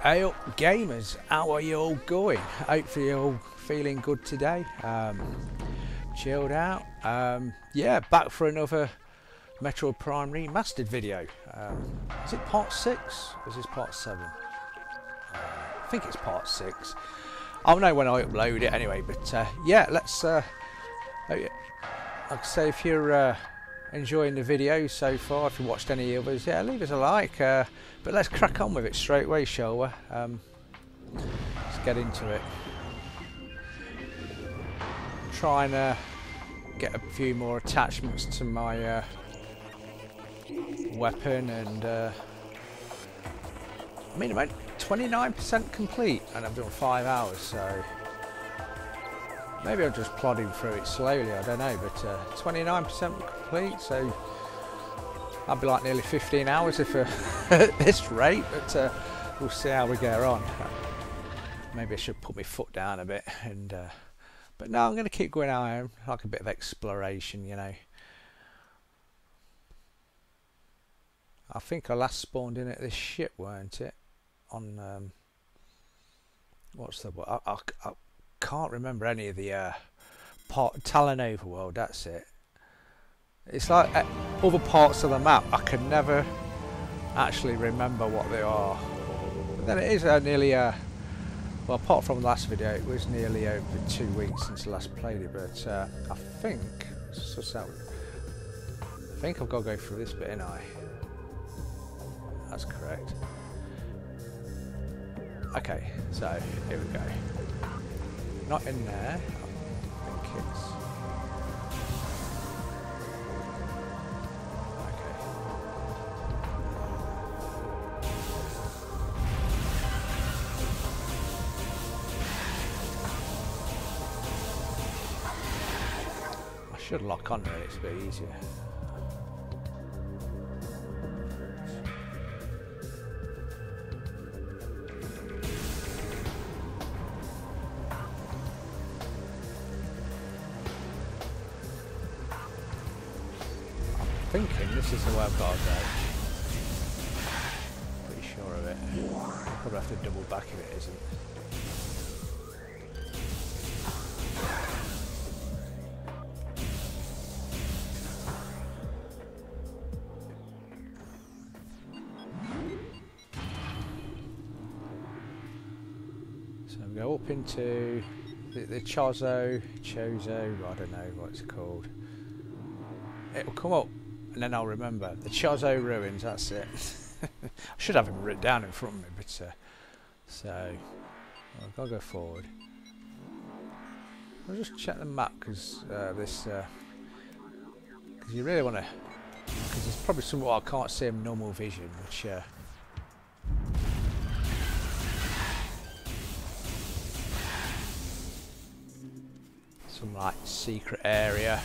Hey up gamers, how are you all going? Hopefully you're all feeling good today. Chilled out. Yeah, back for another Metroid Prime Remastered video. Is it part 6 or is this part 7? I think it's part 6. I'll know when I upload it anyway, but yeah, let's like I say, if you're enjoying the video so far, if you watched any others, yeah, leave us a like, but let's crack on with it straight away, shall we? Let's get into it. Try and get a few more attachments to my weapon, and I mean, I'm 29% complete and I've done 5 hours, so maybe I'm just plodding through it slowly, I don't know, but 29% complete, so I'll be like nearly 15 hours if at this rate, but we'll see how we get on. Maybe I should put my foot down a bit, and but no, I'm going to keep going out, like a bit of exploration, you know. I think I last spawned in at this ship, weren't it? On what's the word? I can't remember any of the Talon Overworld. That's it. It's like other parts of the map I can never actually remember what they are. But then it is nearly well, apart from the last video, it was nearly over 2 weeks since I last played it. But I think I think I've got to go through this bit, ain't I? That's correct. Okay, so here we go. Not in there. I think it's okay. I should lock on really, it's a bit easier. Thinking this is the way I've got to go. Pretty sure of it. Probably have to double back if it isn't. So we go up into the Chozo, I don't know what it's called. It'll come up. And then I'll remember the Chozo ruins. That's it. I should have them written down in front of me, but so I've got to go forward. I'll just check the map because because you really want to, because there's probably some what I can't see in normal vision, which some like secret area.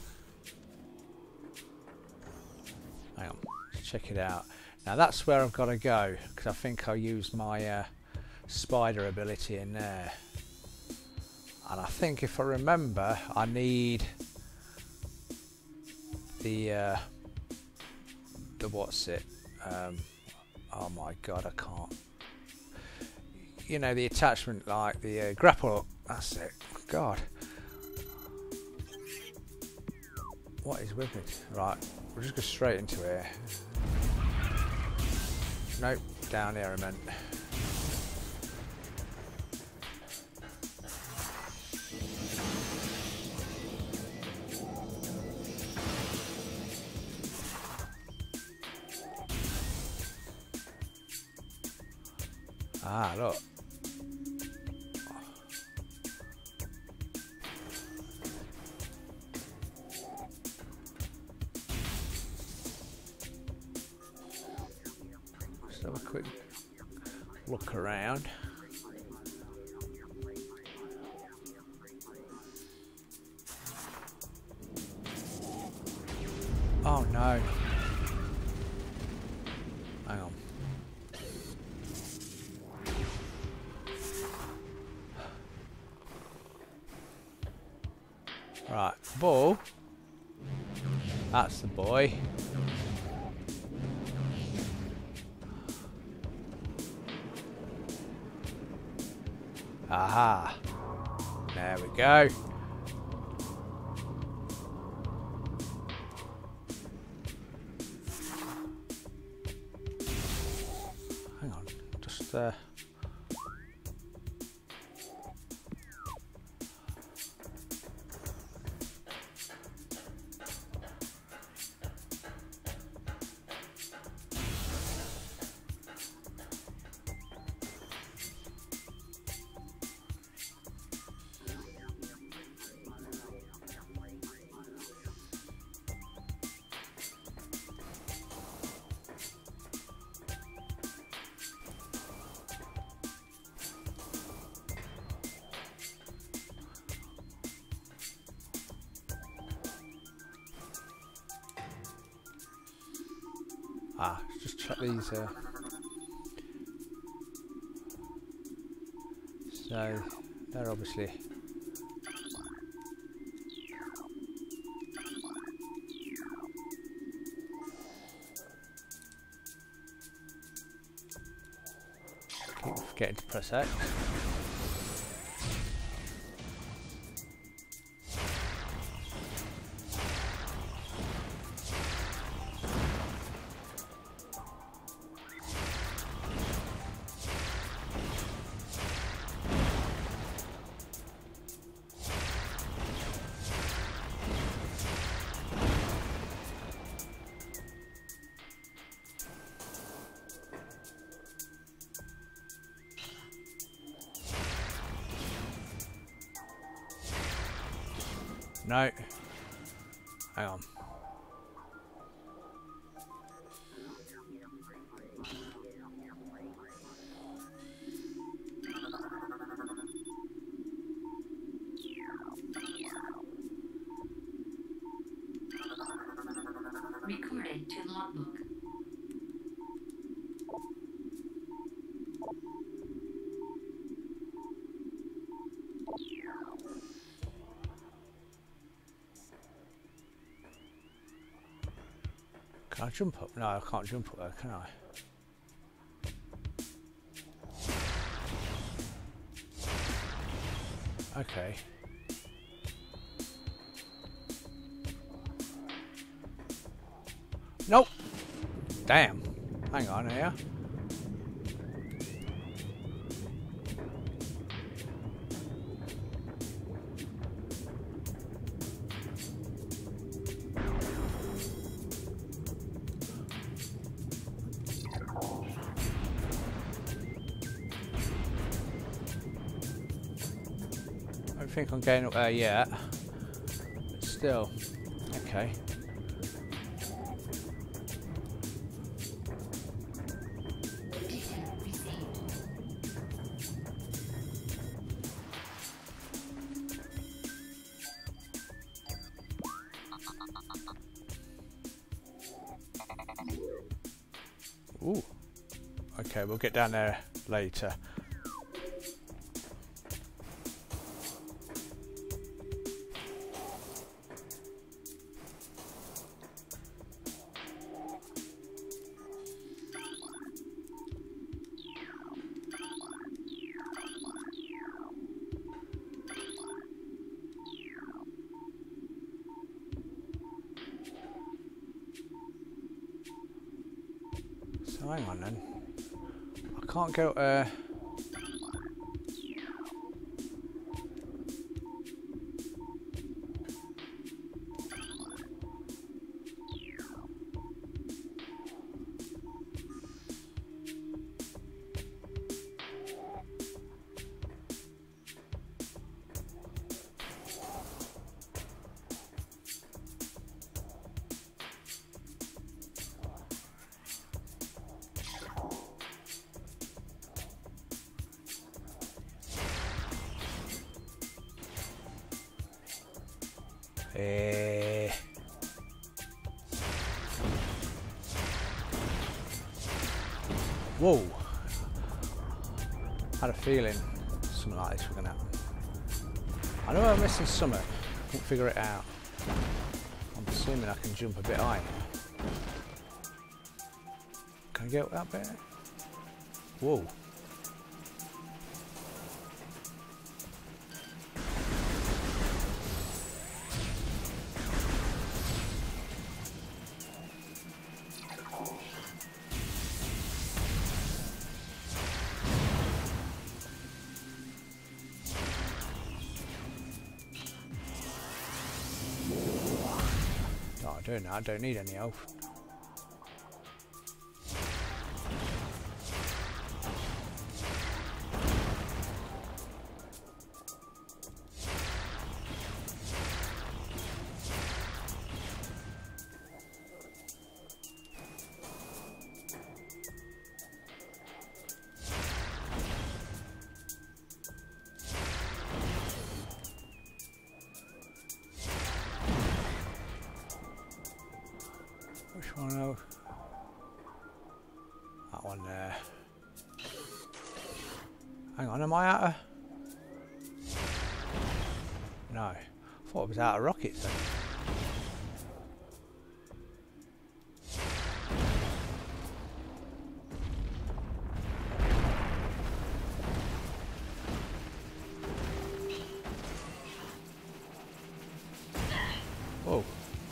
Hang on, let's check it out. Now that's where I've got to go, because I think I'll use my spider ability in there. And I think if I remember, I need the what's it? Oh my god, I can't. You know, the attachment, like the grapple up. That's it. God. What is with it? Right. We'll just go straight into here. Nope, down here I meant. Ah, look. Have a quick look around. Oh no. Hang on. Right, ball. That's the boy. Aha! There we go. Hang on, just just check these. So they're obviously keep forgetting to press X. No. Hang on. Recorded to logbook. Can I jump up? No, I can't jump up there, can I? Okay. Nope! Damn. Hang on here. I don't think I'm getting up there yet. But still. Okay. Ooh. Okay, we'll get down there later. So hang on then. I can't go whoa. Had a feeling something like this was going to happen. I know I'm missing something. I couldn't figure it out. I'm assuming I can jump a bit higher. Can I get up that bit? Whoa. Doing that, I don't need any health. Which one? Oh, that one there. Hang on, am I out of... No, I thought I was out of rockets then. Oh.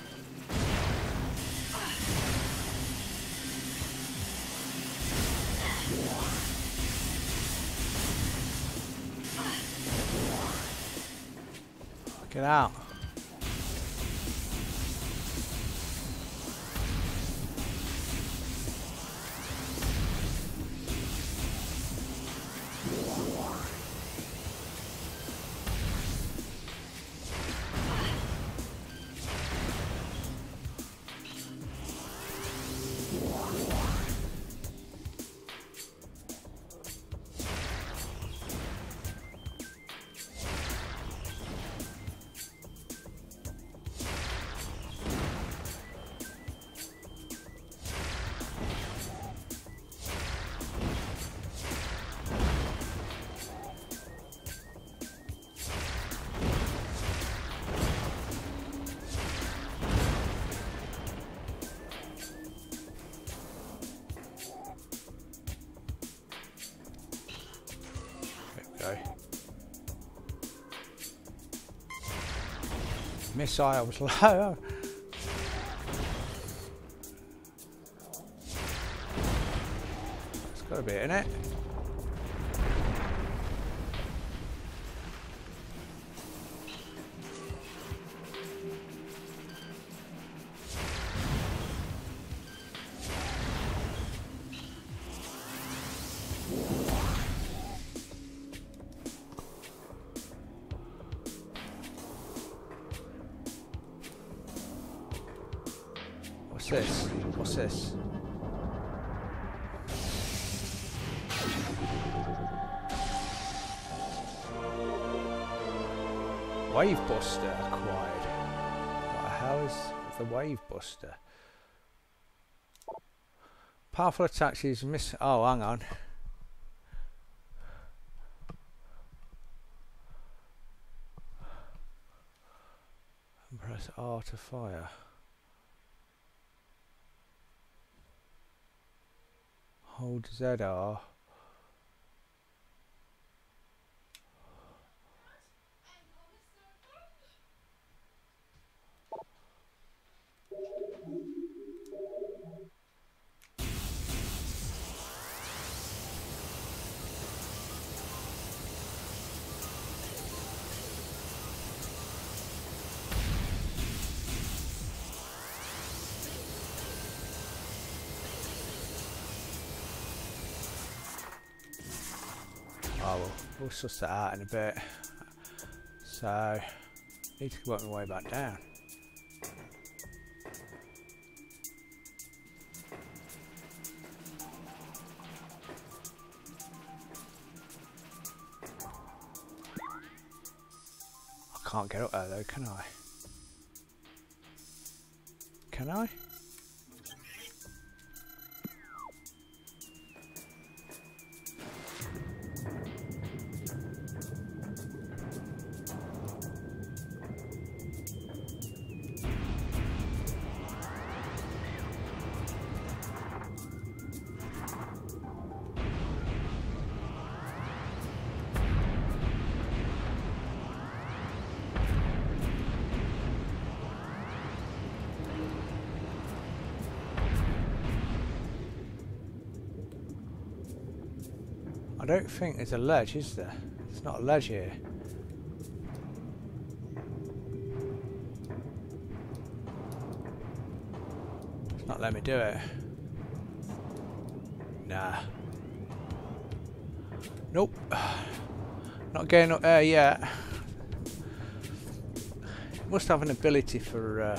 Get out. Go. Missile was low. It's got a bit in it. What's this? What's this? Wave Buster acquired. What the hell is the Wave Buster? Powerful attacks is miss. Oh, hang on. And press R to fire. Hold ZR. Oh, we'll suss that out in a bit. So, need to work my way back down. I can't get up there though, can I? Can I? I don't think there's a ledge, is there? There's not a ledge here. Not let me do it. Nah. Nope. Not getting up there yet. Must have an ability for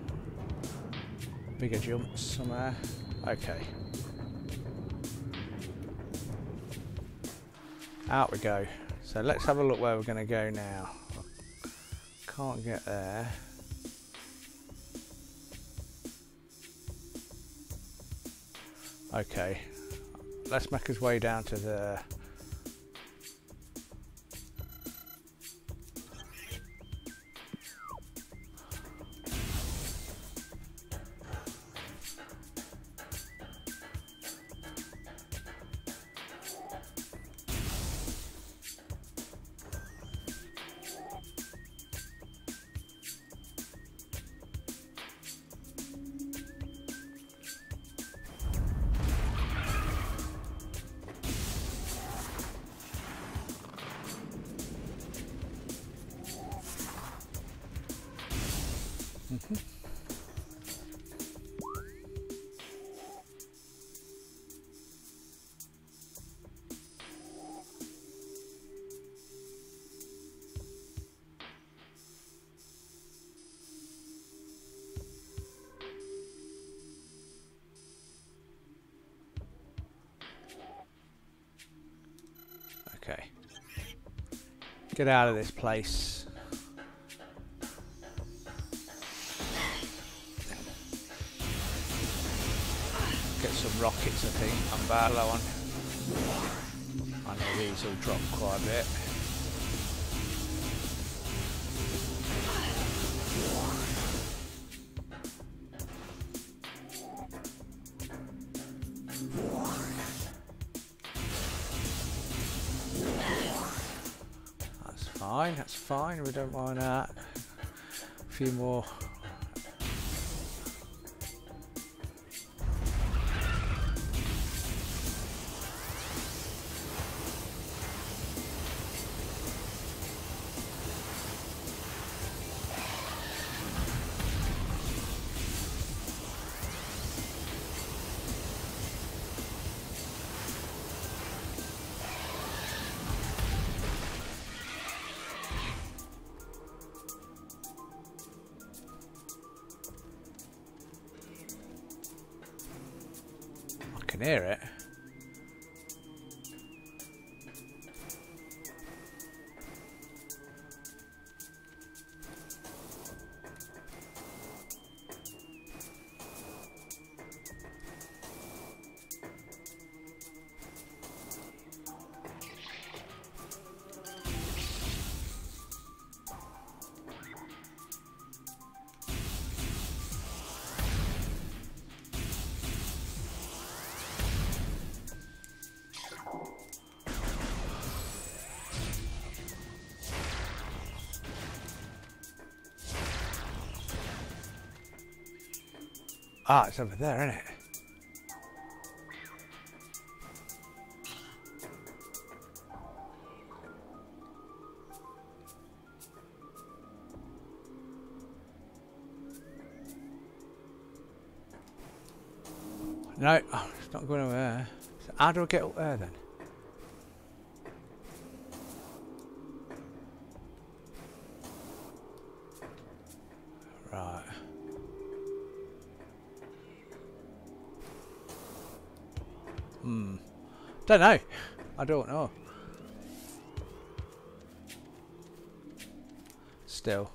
bigger jumps somewhere. Okay. Out we go. So let's have a look where we're going to go now. Can't get there. Okay. Let's make his way down to there. Okay. Get out of this place. Get some rockets, I think. I'm about low on. I know these will drop quite a bit. That's fine, we don't mind that. A few more. I can hear it. Ah, it's over there, isn't it? No, oh, it's not going over there. So how do I get up there then? Right. Don't know. I don't know. Still.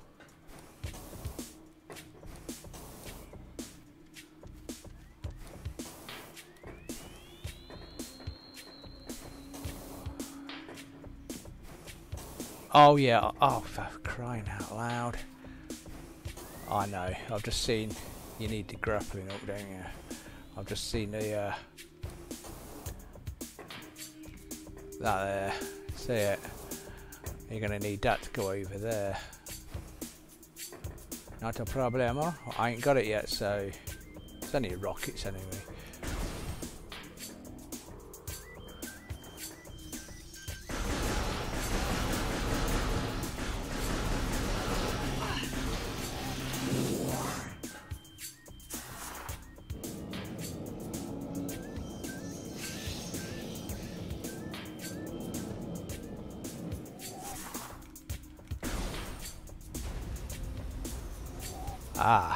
Oh yeah. Oh, for crying out loud. I know. I've just seen you need the grappling up, don't you? I've just seen the that there. See it? You're gonna need that to go over there. Not a problemo. I ain't got it yet, so it's only rockets anyway. Ah.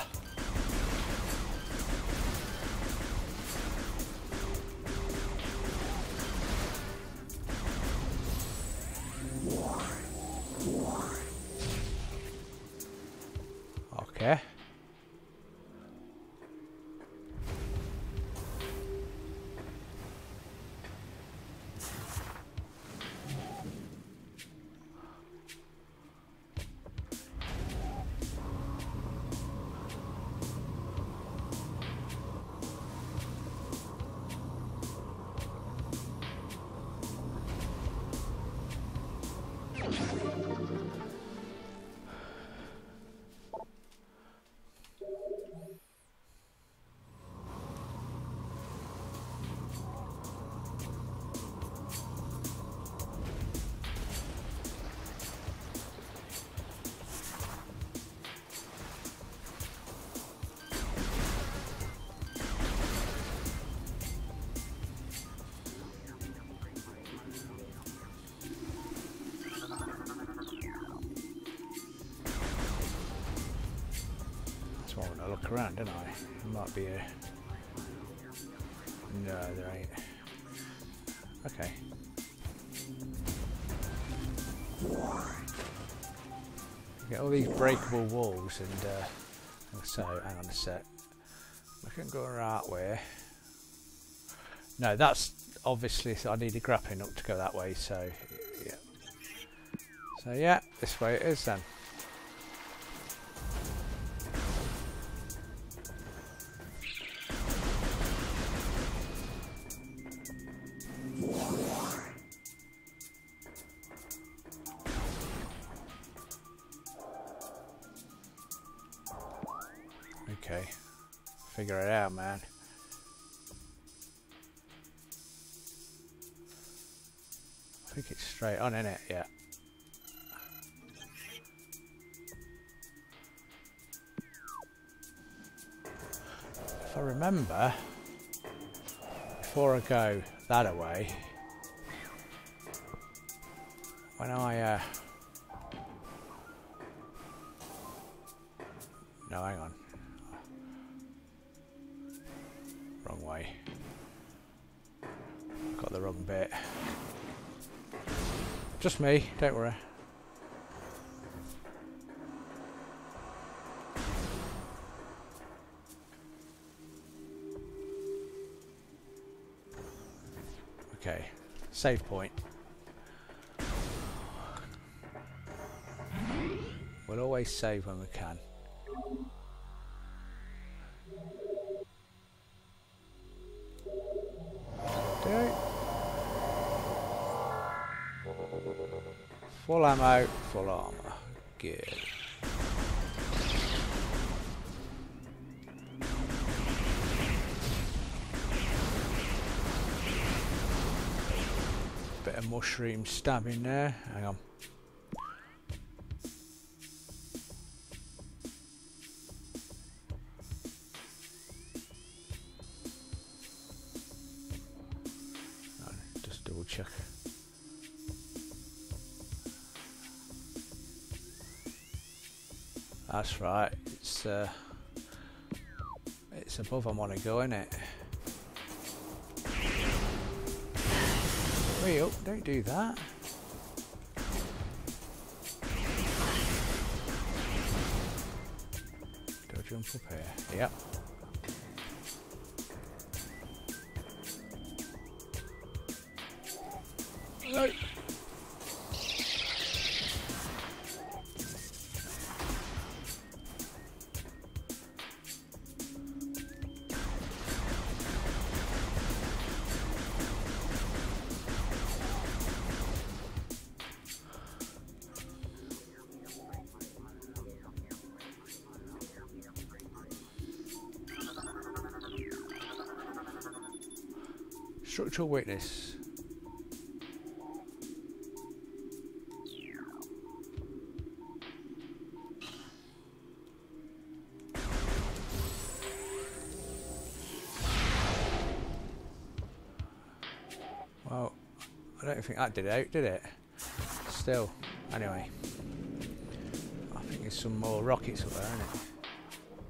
Okay. I want to look around, don't I? There might be a... No, there ain't. Okay. Get all these breakable walls and so, hang on a sec. We can go the right way. No, that's obviously, so I need a grappling hook to go that way, so yeah. So yeah, this way it is then. Okay, figure it out, man. I think it's straight on, isn't it? Yeah. If I remember, before I go that away, when I no, hang on. Wrong way. Got the wrong bit. Just me, don't worry. Okay, save point. We'll always save when we can. Okay. Full ammo, full armor. Good. Bit of mushroom stabbing there. Hang on. Just double check. That's right. It's above I want to go, isn't it? Wait up! Don't do that. Do I jump up here? Yep. No. Structural weakness. Well, I don't think that did out, did it? Still, anyway. I think there's some more rockets up there, isn't it?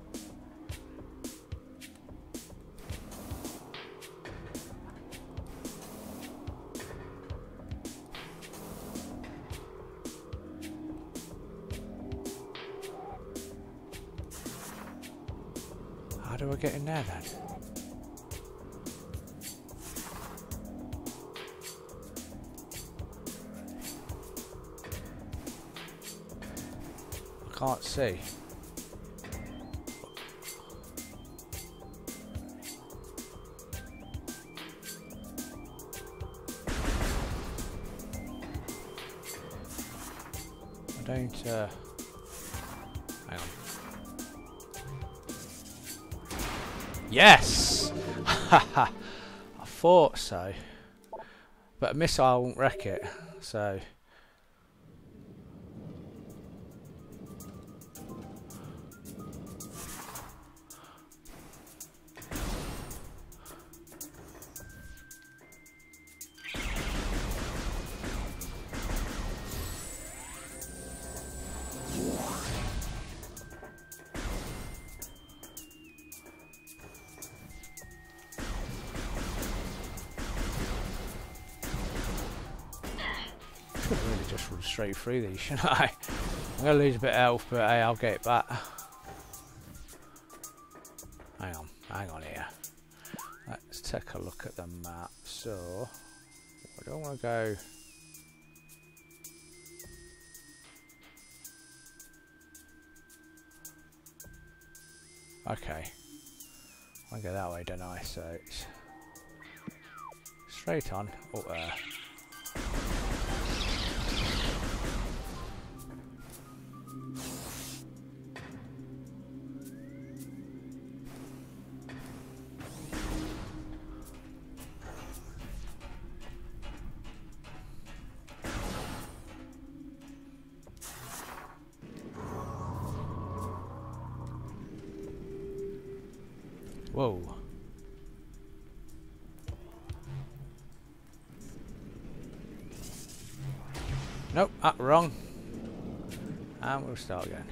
How do I get in there then? I can't see. I don't, hang on. Yes! I thought so. But a missile won't wreck it, so... Should really just run straight through these, shouldn't I? I'm going to lose a bit of health, but hey, I'll get it back. Hang on here. Let's take a look at the map. So, I don't want to go... Okay. I go that way, don't I? So, it's straight on. Up there. Whoa. Nope, wrong. And we'll start again.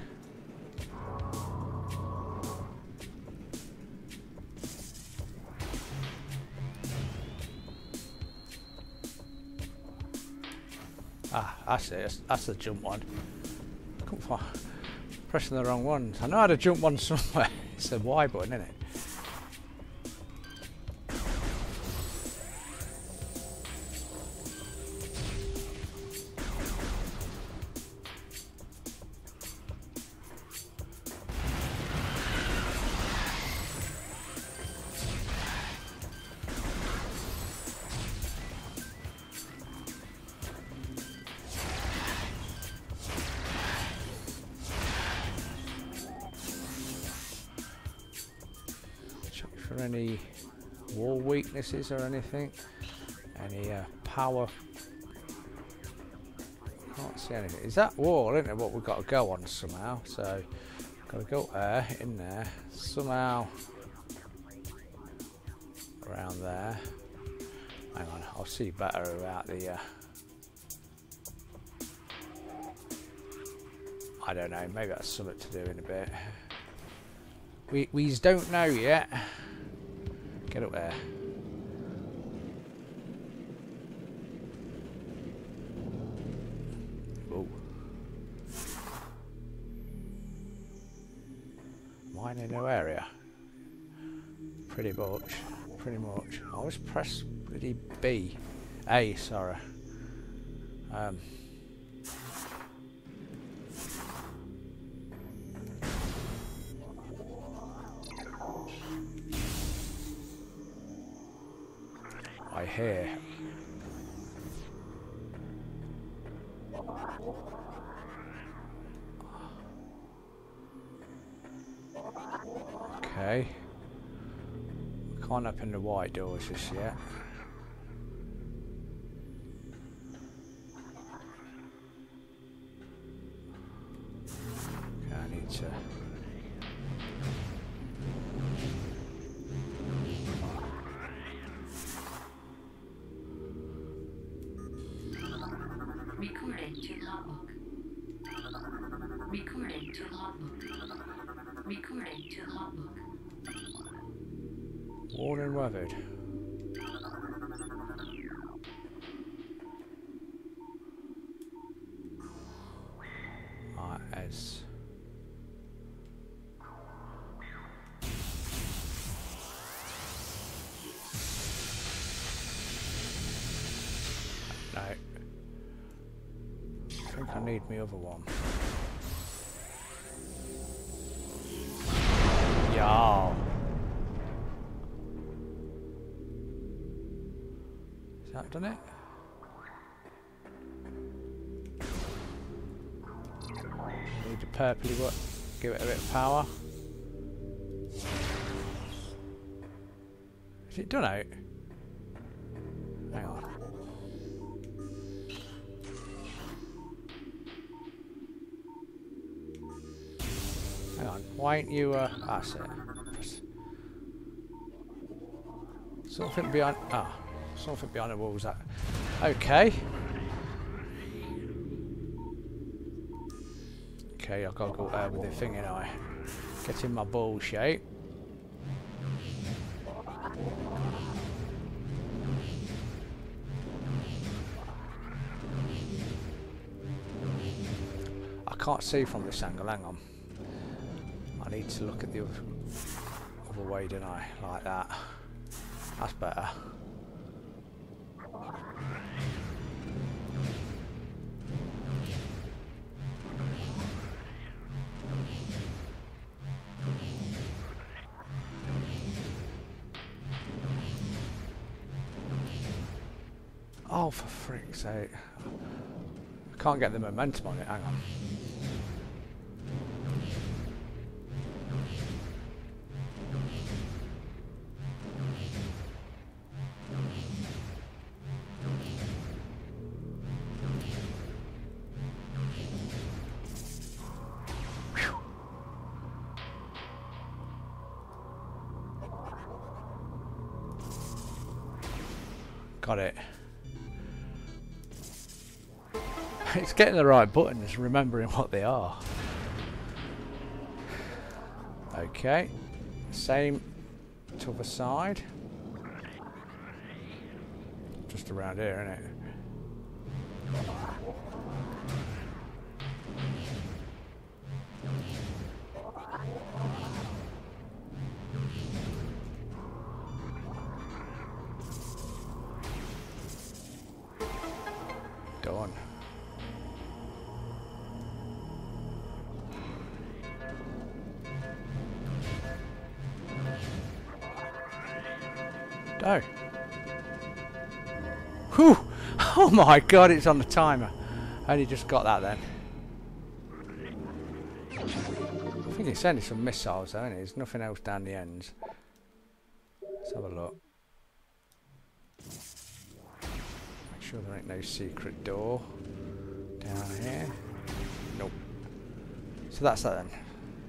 Ah, that's it. That's the jump one. Come on. Pressing the wrong ones. I know how to jump one somewhere. It's the Y button, isn't it? For any wall weaknesses or anything, any power. Can't see anything. Is that wall, isn't it? What we've got to go on somehow. So, got to go there, in there, somehow around there. Hang on, I'll see better about the. I don't know. Maybe that's something to do in a bit. We don't know yet. Get up there. Whoa. Am I in a new area? Pretty much. Pretty much. I always press bloody B. A, sorry. I hear. Okay. Can't open the white doors just yet. Okay, I need to. Recorded to logbook. Recorded to logbook. Recorded to logbook. Worn and weathered. Right, as No. I think I need my other one. Yeah. Has that done it? Need to purpley what? Give it a bit of power. Is it done out? Hang on. Hang on. Why ain't you? That's it. Something behind. Ah, something behind the walls. That. Okay. Okay, I've got to go there with the thing in eye. Get in my ball shape. I can't see from this angle, hang on. I need to look at the other way, don't I? Like that. That's better. Oh, for frick's sake. I can't get the momentum on it, hang on. Got it. It's getting the right buttons, remembering what they are. Okay. Same to the side. Just around here, isn't it? Done. Oh. Whew! Oh my god, it's on the timer. I only just got that then. I think it's sending some missiles though, isn't it? There's nothing else down the ends. Let's have a look. Make sure there ain't no secret door down here. Nope. So that's that then.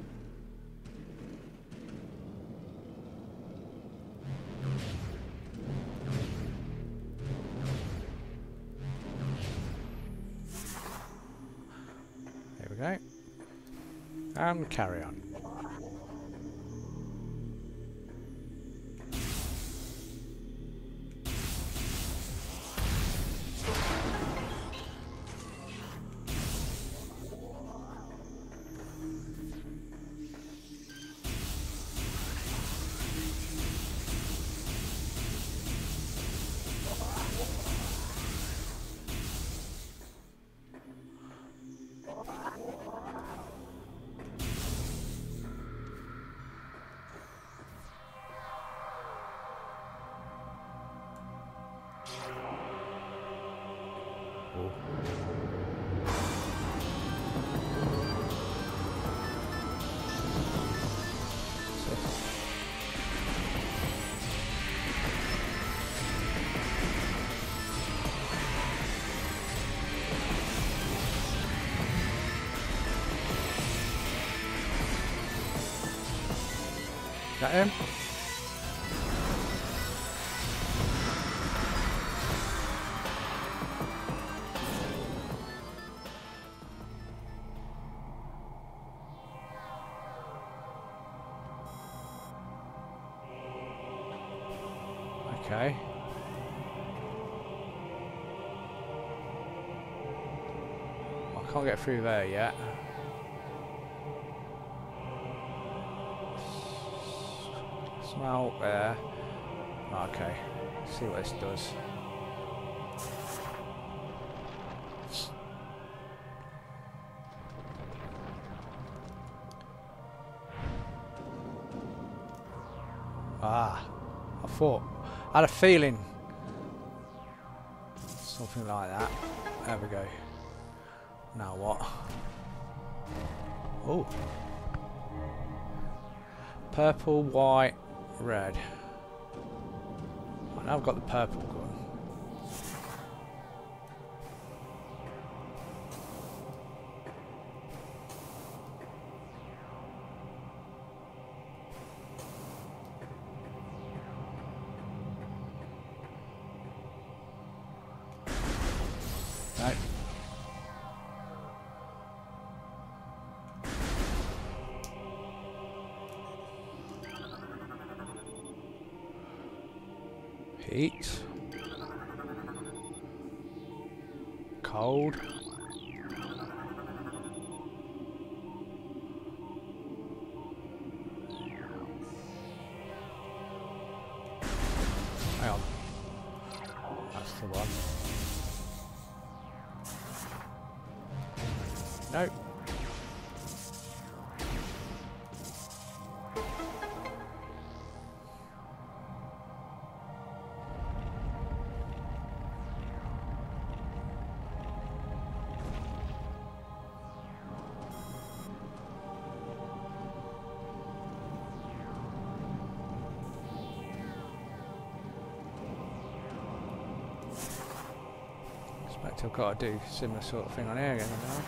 Here we go. And carry on. Got him? Okay. I can't get through there yet. Smell there. Okay. See what this does. thought, I had a feeling something like that. There we go. Now what? Oh, purple, white, red. Now I've got the purple gun. No. Heat. Cold. Hang on. That's the one. No. Expect I've got to do similar sort of thing on here again now.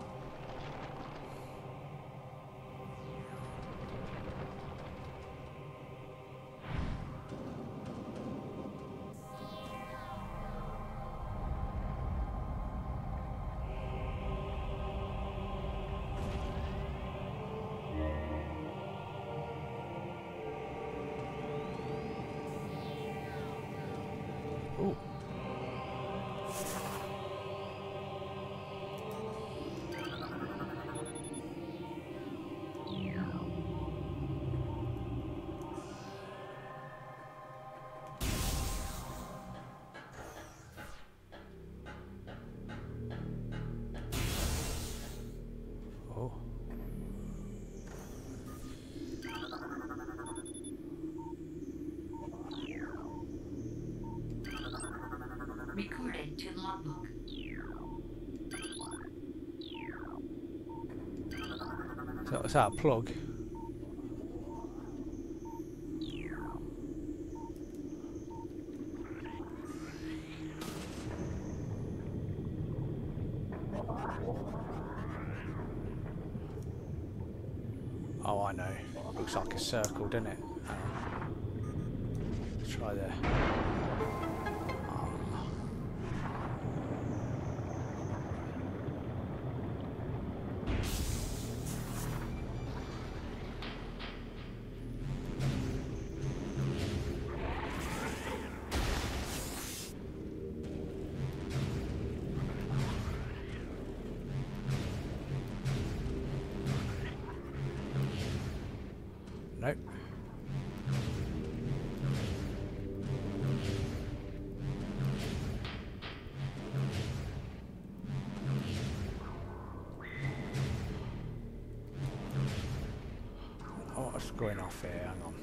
Ooh. Oh. Recording to logbook. So is that a plug? Oh, I know. Looks like a circle, doesn't it? Let's try there. Nope. Oh, what's going off here? Hang on.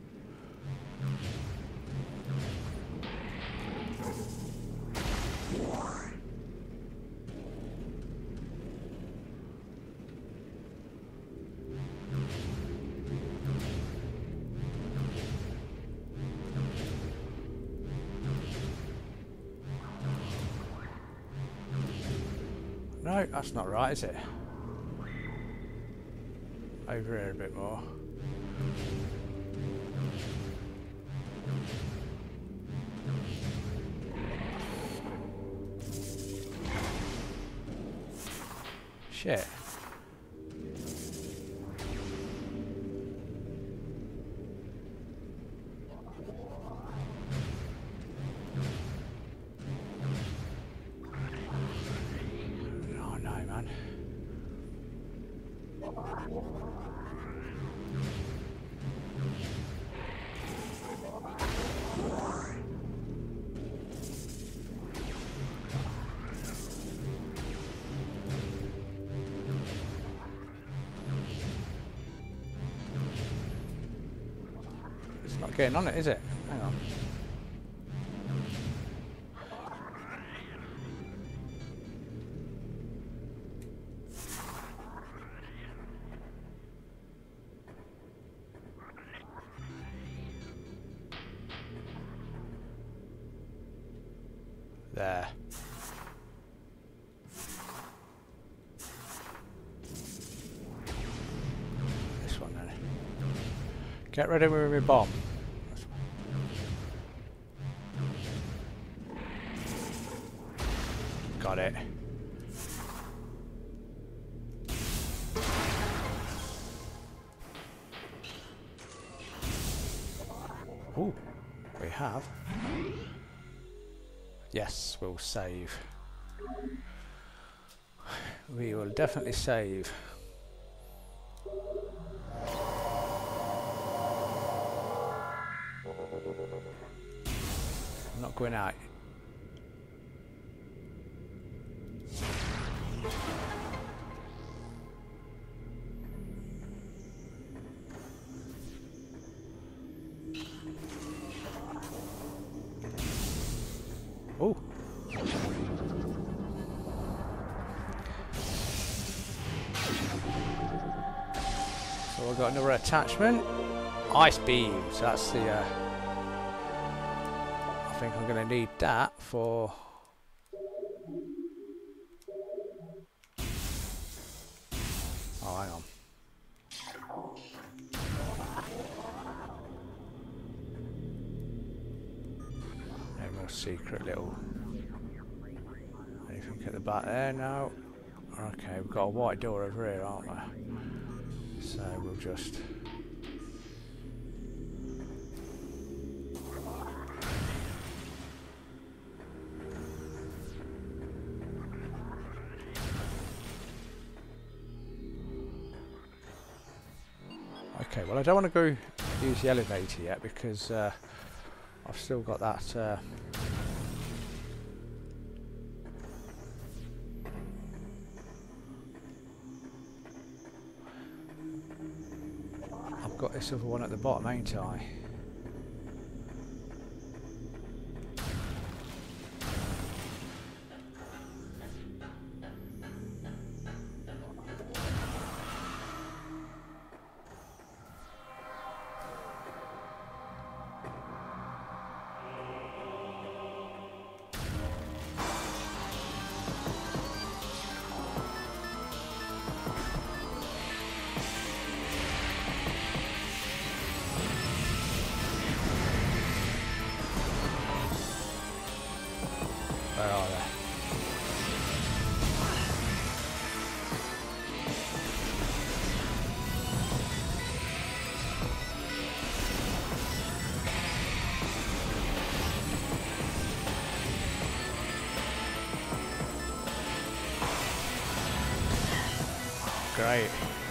No, that's not right, is it? Over here a bit more. Shit. Oh no, man. It's not getting on it, is it? Hang on. There. This one then. Get ready with my bomb. Got it. Ooh, we have. Yes, we'll save. We will definitely save. I'm not going out. Oh. So I've got another attachment. Ice beams. That's the. I think I'm going to need that for. Oh, hang on. Secret little anything at the back there. No. Okay, we've got a white door over here, aren't we? So we'll just okay, well I don't want to go use the elevator yet because I've still got that I've got this other one at the bottom, ain't I? Where are they? Great.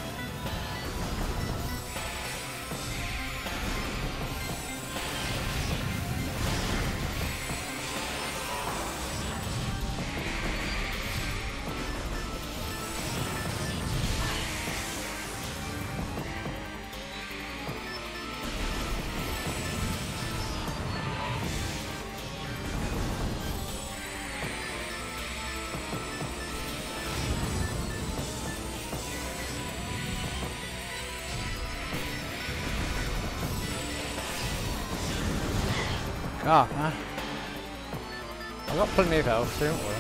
Ah, huh? I've got plenty of health, so don't worry.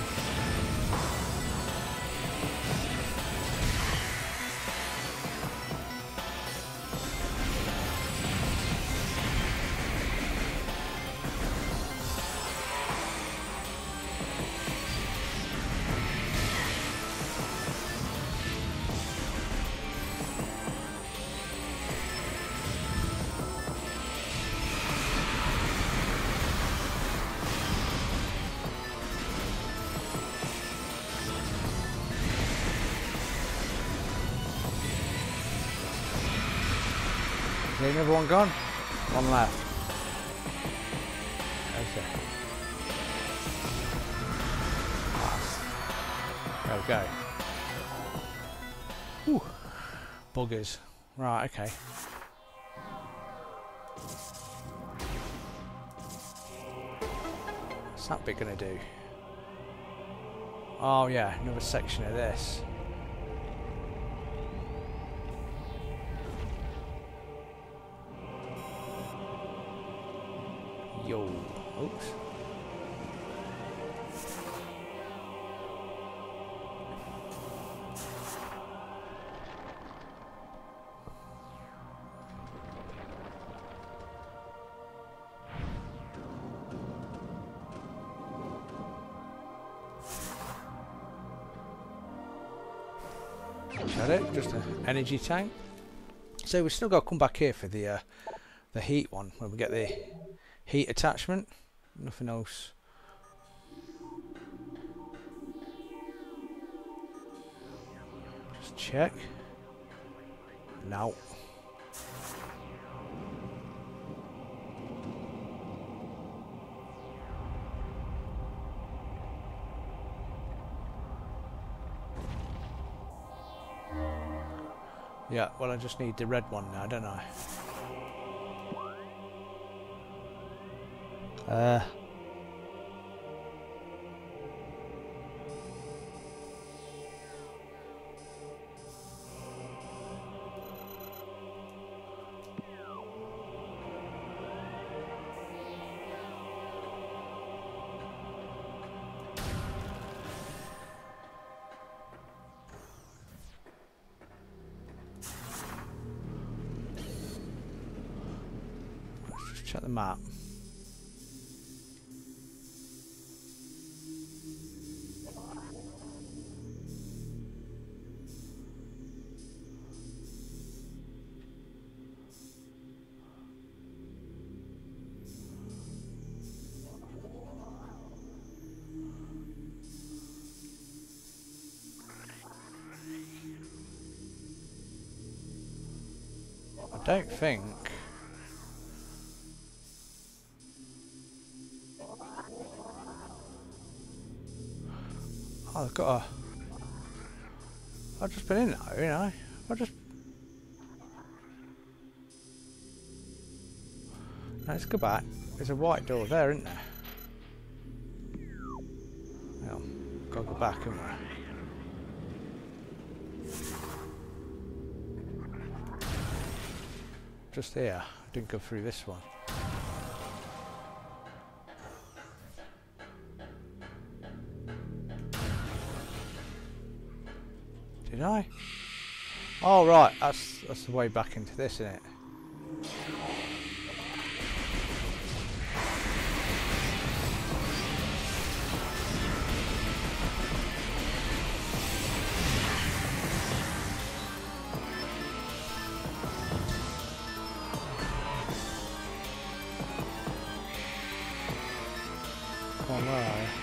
Okay, another one gone. One left. Okay. There we go. Whew. Buggers. Right, okay. What's that bit gonna do? Oh yeah, another section of this. Yo. Oops. Is that it? Just an energy tank. So we've still got to come back here for the heat one when we get the heat attachment. Nothing else. Just check. No. Yeah, well I just need the red one now, don't I? Let's just check the map. I don't think. Oh, I've got a. I've just been in there, you know. I just. Let's go back. There's a white door there, isn't there? Well, gotta go back, haven't we? Just here. I didn't go through this one. Did I? Oh right, that's the way back into this, isn't it? Come on, where are they?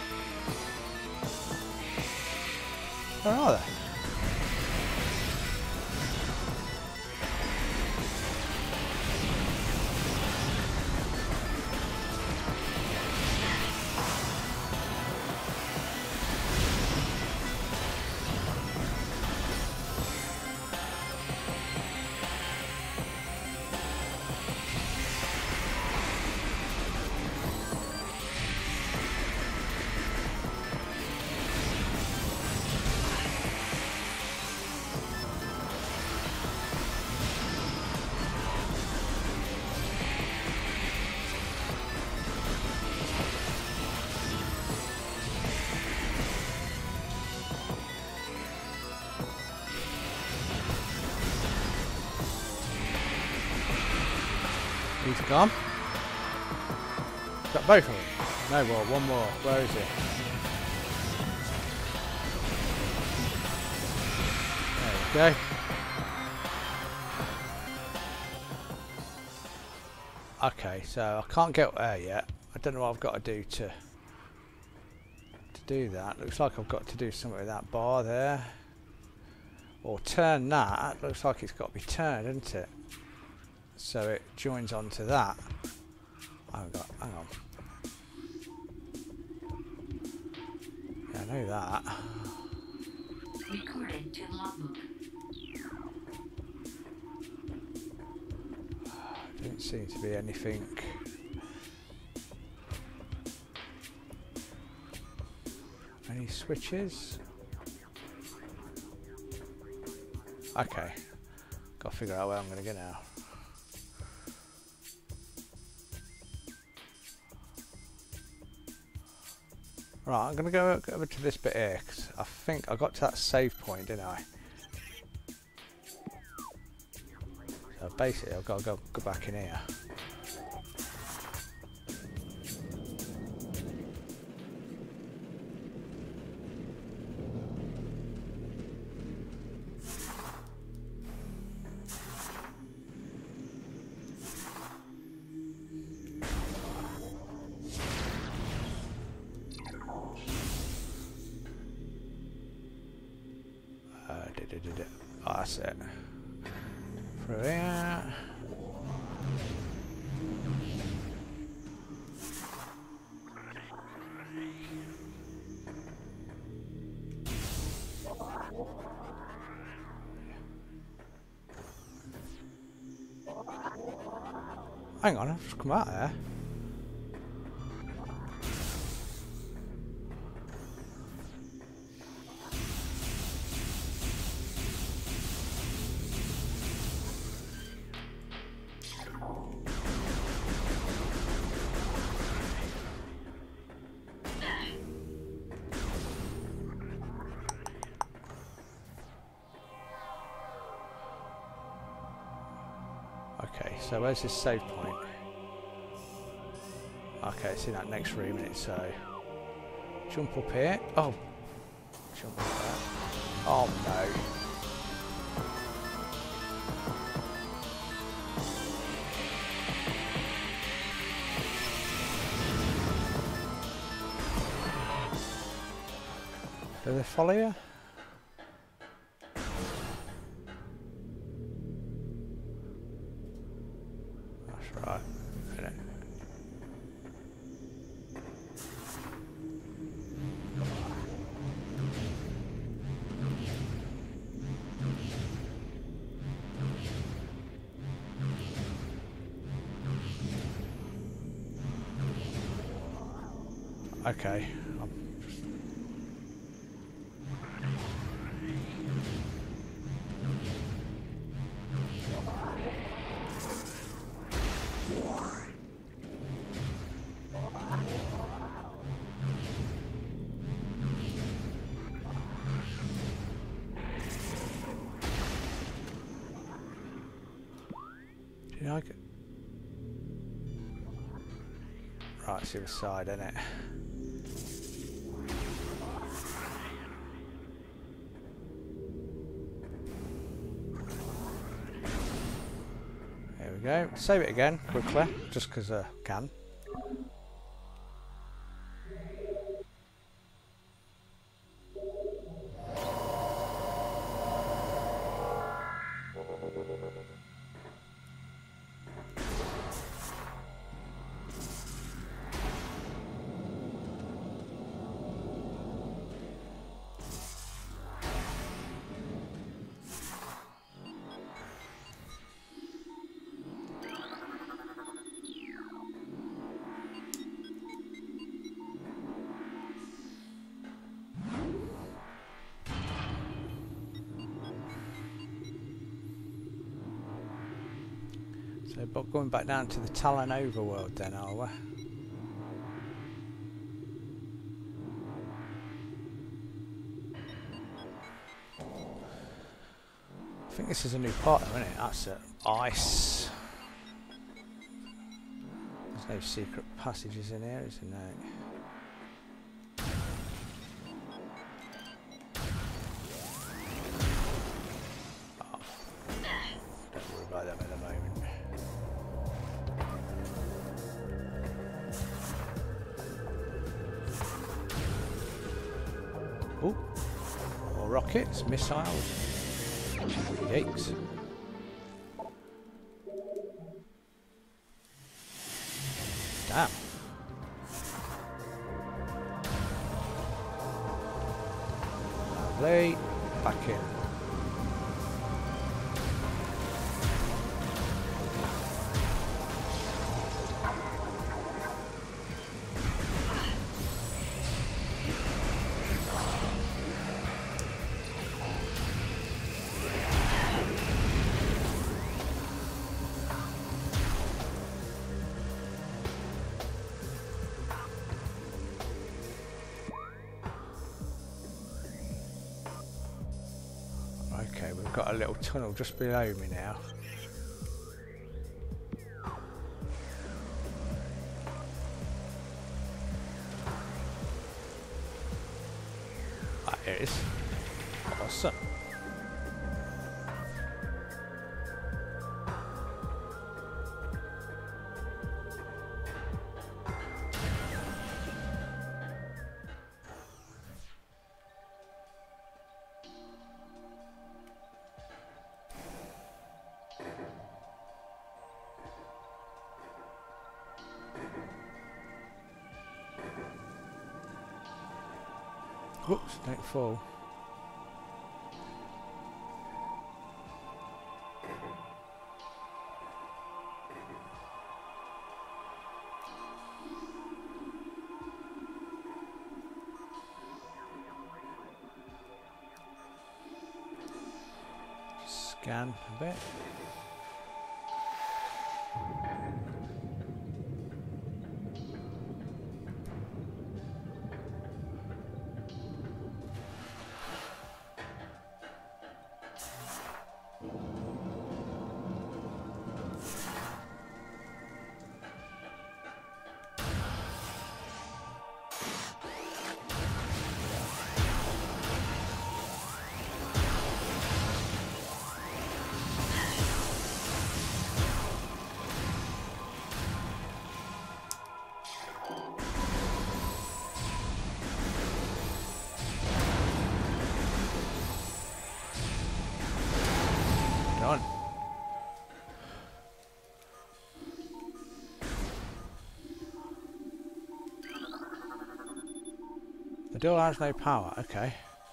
Where are they? He's gone. Is that both of them? No more, one more. Where is it? There we go. Okay, so I can't get there yet. I don't know what I've got to do to do that. Looks like I've got to do something with that bar there. Or turn that. Looks like it's got to be turned, isn't it? So it joins onto that. Hang on. Yeah, I know that. Recording to logbook. Didn't seem to be anything. Any switches? Okay. Got to figure out where I'm going to go now. Right, I'm going to go over to this bit here, because I think I got to that save point, didn't I? So basically I've got to go back in here. Oh, that's it. Through here. Hang on, I've just come out there. Okay, so where's this save point? Okay, it's in that next room, isn't it? So jump up here. Oh, jump up there. Oh no. Do they follow you? That's right. Isn't it? Okay. Did I get... Right, it's the other side, isn't it? There we go. Save it again, quickly, just because I can. So, but going back down to the Talon overworld then, are we? I think this is a new part though, isn't it? That's it. Ice. There's no secret passages in here, isn't there? Oh. Don't worry about them at the moment. Oh, more rockets, missiles. Yikes. Damn. Lovely. Back in. Okay, we've got a little tunnel just below me now. Ah, here it is. Awesome. Whoops, don't fall. Scan a bit. Done. The door has no power, okay.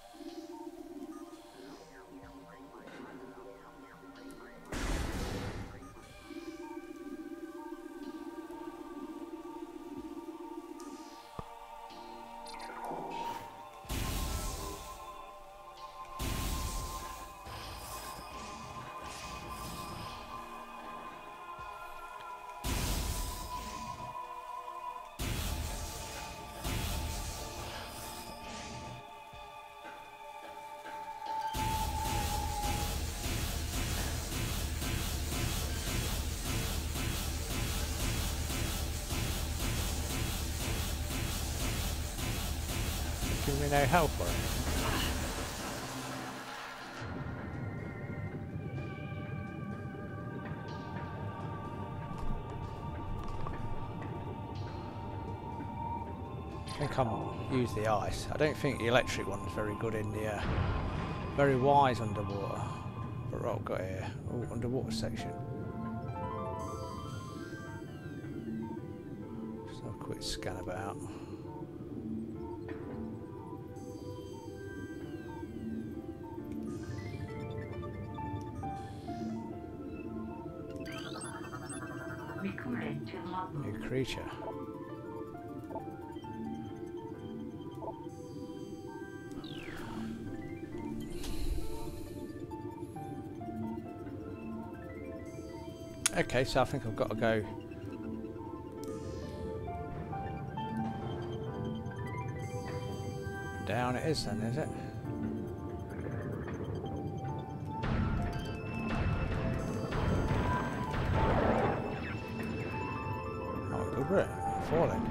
Give me no help for it. I think I'll use the ice. I don't think the electric one's very good in the very wise underwater. But what I've got here, oh, underwater section. Just have a quick scan about. Recording to logbook. New creature. Okay, so I think I've got to go down. It is then, is it? Oh, good bit. Falling.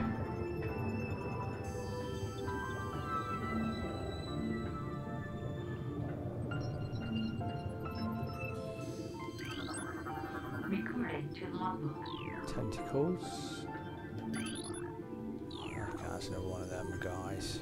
Recording to logbook. Tentacles. Okay, that's another one of them guys.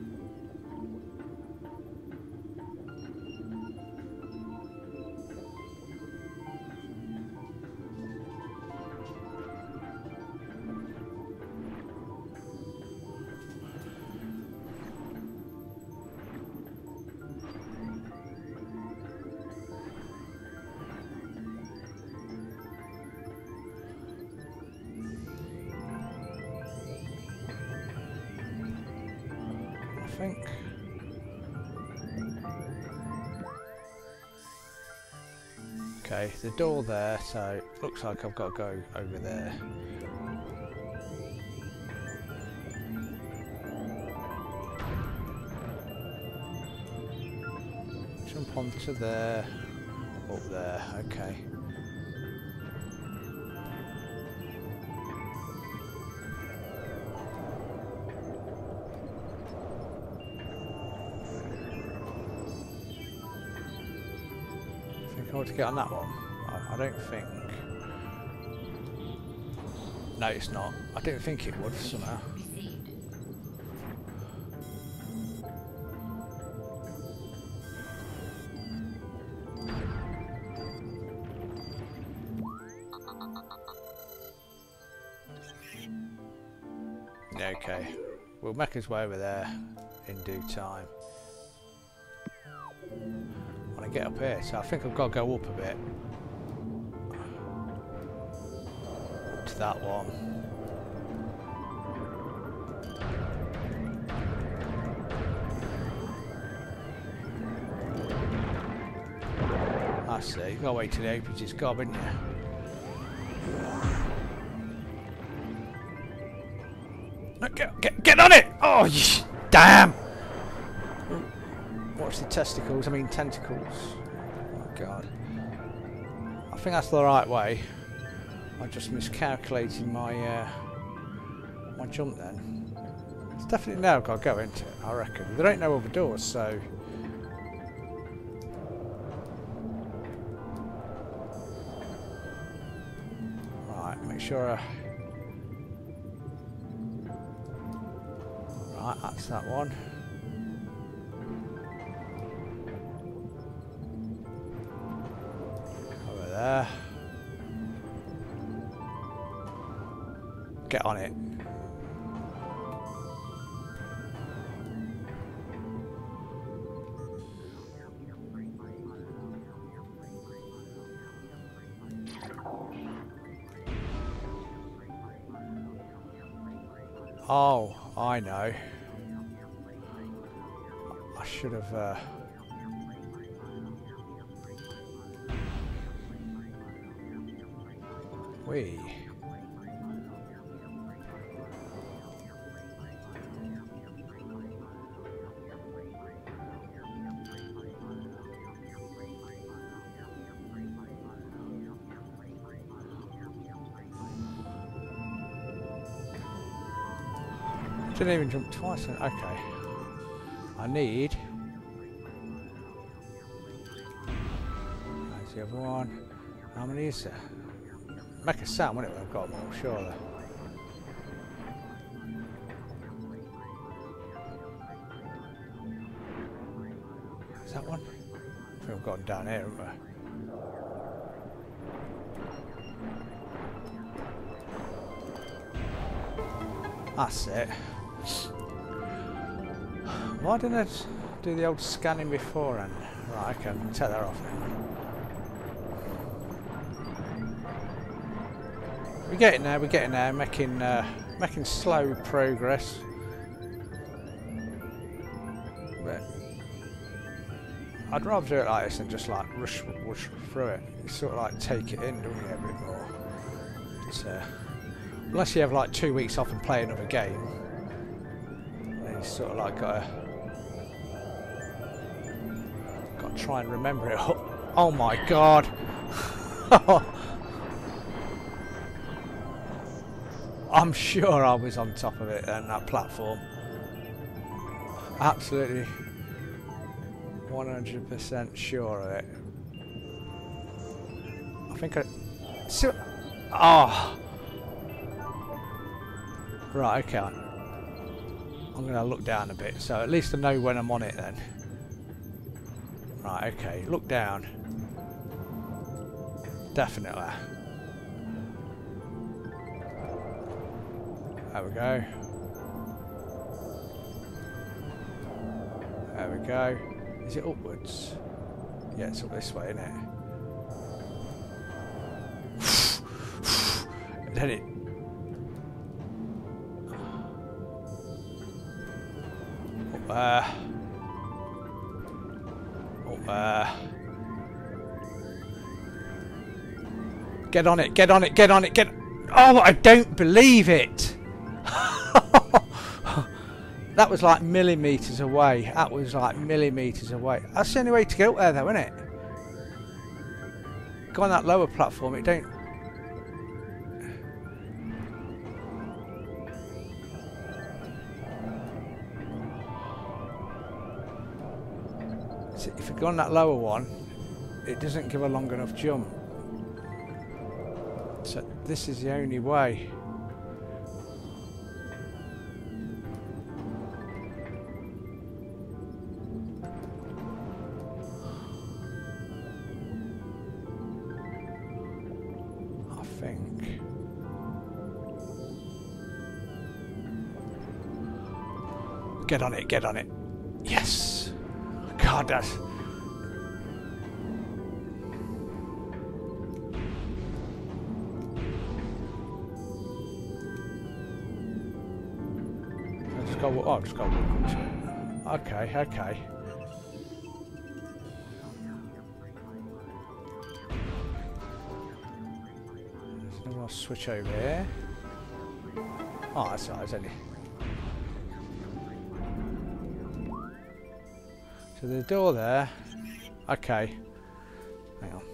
I think. Okay, the door there, so looks like I've got to go over there. Jump onto there, up there, okay. I want to get on that one. I don't think. No, it's not. I didn't think it would somehow. Yeah, okay. We'll make his way over there. in due time. When I get up here, so I think I've got to go up a bit. Up to that one. I see, you gotta wait till the opens his gob, haven't you? No, get on it! Oh, damn! Watch the testicles, I mean tentacles. Oh god. I think that's the right way. I just miscalculated my my jump then. It's definitely now I've got to go into it, I reckon. There ain't no other doors, so... Right, make sure Right, that's that one. Over there. Get on it. Oh, I know. I should have... Wee. Didn't even jump twice. Okay. I need... There's the other one. How many is there? Make a sound, wouldn't it, when I've got them all, surely. Is that one? I think I've got them down here, haven't I? That's it. Why didn't I do the old scanning beforehand? Right, okay, I can take that off now. We're getting there, making slow progress. But I'd rather do it like this than just like rush through it. You sort of like take it in, don't you, a bit more. But, unless you have like 2 weeks off and play another game, then you sort of like got to try and remember it. Oh my god! I'm sure I was on top of it and that platform. Absolutely 100% sure of it. I think I... Oh! Right, okay. I'm going to look down a bit, so at least I know when I'm on it then. Right, okay. Look down. Definitely. There we go. There we go. Is it upwards? Yeah, it's up this way, isn't it? Then it... Up there. Up there. Get on it, get on it, get on it, get... Oh, I don't believe it! That was like millimetres away. That was like millimetres away. That's the only way to get up there though, isn't it? Go on that lower platform, it don't... So if you go on that lower one, it doesn't give a long enough jump. So this is the only way. Get on it, get on it. Yes. God, that's... I'll just go walk up to it. Okay, okay. Then I'll switch over here. Oh, that's right, it's only... So the door there... Okay. Hang on.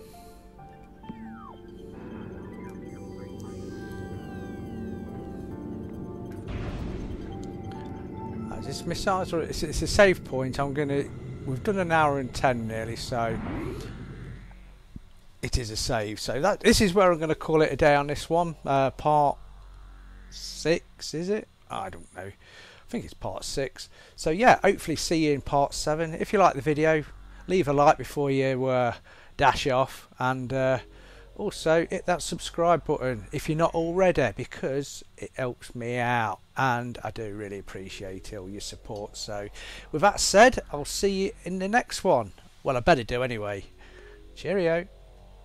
Is this missiles or it's a save point? I'm gonna... We've done an hour and 10 nearly, so... It is a save, so this is where I'm going to call it a day on this one. Part 6, is it? I don't know. I think it's part 6. So yeah, hopefully see you in part 7. If you like the video, leave a like before you dash off, and also hit that subscribe button if you're not already, because it helps me out and I do really appreciate all your support. So with that said, I'll see you in the next one. Well, I better do anyway. Cheerio.